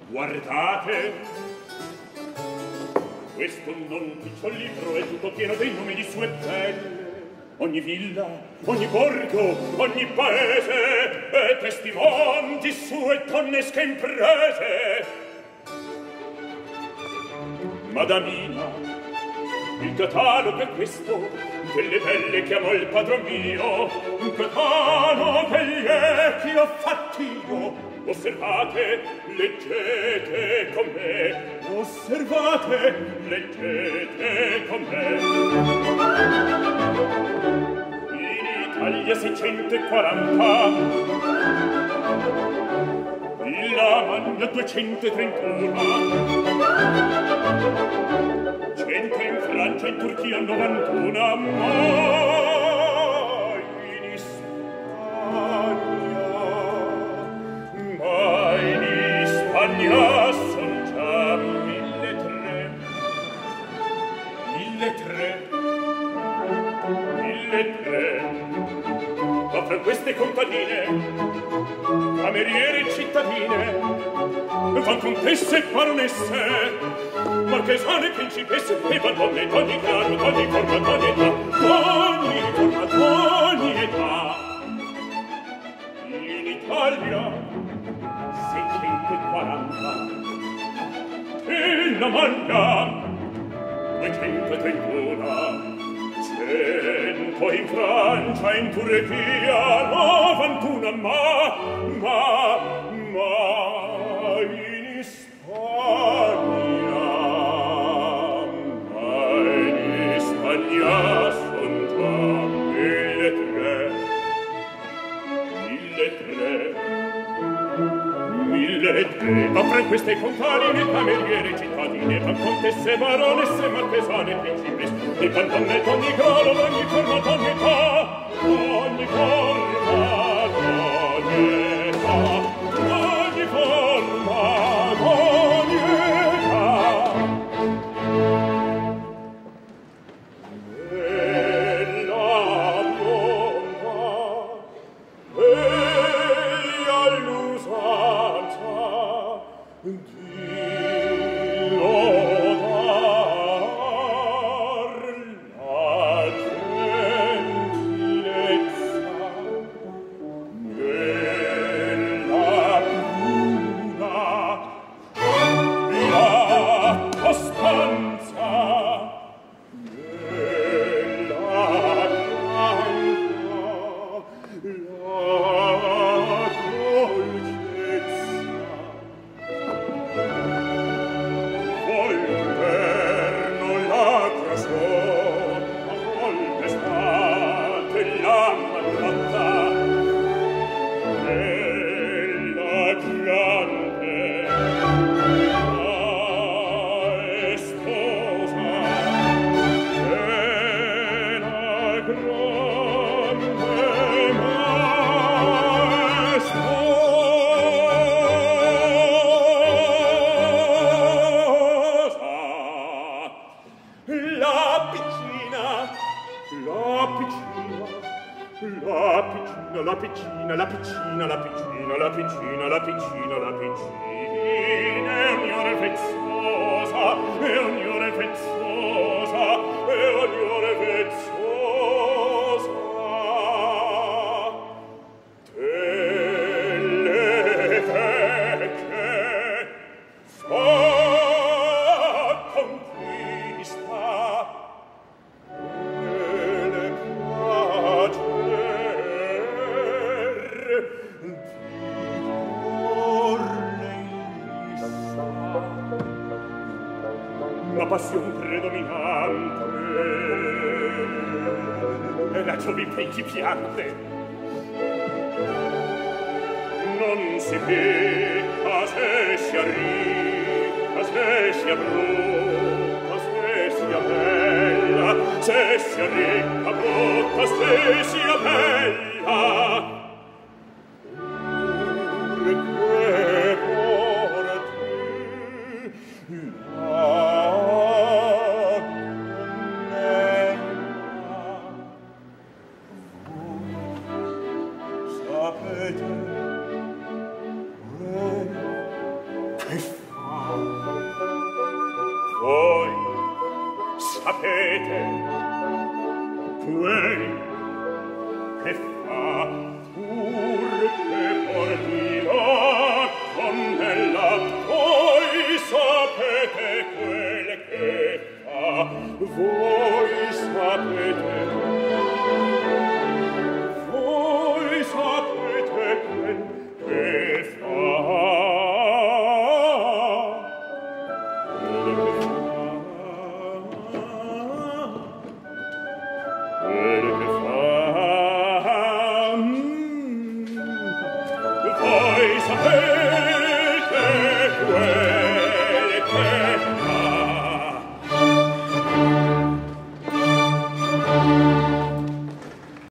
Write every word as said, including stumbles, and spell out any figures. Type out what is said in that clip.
Guardate, questo non picciol libro è tutto pieno dei nomi di sue belle. Ogni villa, ogni borgo, ogni paese è testimon di sue donnesche imprese. Madamina, il catalogo è questo delle belle che amò il padron mio, un catalogo degli che ho fatti io. Osservate, leggete con me, osservate, leggete con me. In Italia seicentoquaranta, in Lamagna duecentotrentuno, cento in Francia, in Turchia novantuno, ma Spagna son già mille tre, mille tre, mille tre. Ma fra queste contadine, cameriere e cittadine, van contesse e baronesse, marchesane, principesse, e van donne d'ogni grado, d'ogni forma, d'ogni età, d'ogni forma, d'ogni età. In Italia seicentoquaranta, in Lamagna duecentotrentuno, cento in Francia, in Turchia novantuno, ma, ma, ma in Spagna, ma in Spagna son già mille tre, mille tre. Mille tre, ma fra queste contadine, cameriere, cittadine, van contesse, baronesse, marchesane, principesse, e van donne d'ogni grado, d'ogni forma, d'ogni età, d'ogni forma, d'ogni età, d'ogni forma, d'ogni età. E la bionda, e all'usanza di lodar la gentilezza nella bruna, la costanza nella la piccina, la piccina, la piccina, la piccina, la piccina, la piccina, è ognore vezzosa, è ognore vezzosa, è ognore vezzosa. Delle vecchie fa conquista, delle la passione predominante è la giovine principiante. Non si pecca se sia ricca, se sia brutta, se sia bella, se sia ricca, brutta, se sia bella. che fa? Voi sapete quel che fa pur che porti la cannella, voi sapete quel che fa, voi sapete, voi sapete quel che fa. Voi sapete